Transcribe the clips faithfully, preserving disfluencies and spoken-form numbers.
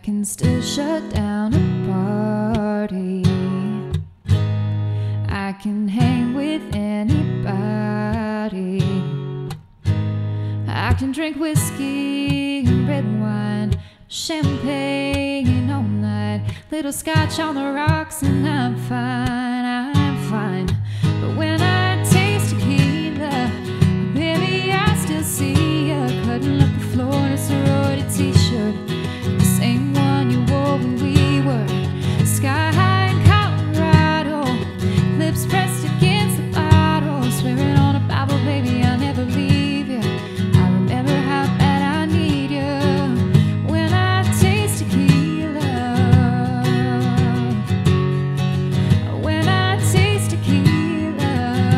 can still shut down a party. I can hang with anybody. I can drink whiskey and red wine, champagne all night, little scotch on the rocks, and I'm fine, I'm fine. But when I taste tequila, baby, I still see you cuddling up the floor in a sorority t-shirt, the same one you wore when we were sky high in Colorado, lips pressed against the bottle, swearing on a Bible, baby, I'll never leave you. I remember how bad I need you when I taste tequila. When I taste tequila,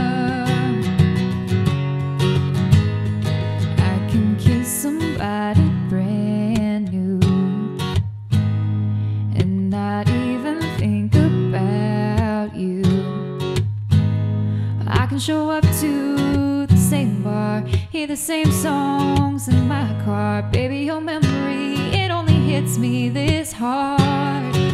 I can kiss somebody brand new and not even think about you. I can show up to the same bar, hear the same songs in my car. Baby, your memory, it only hits me this hard.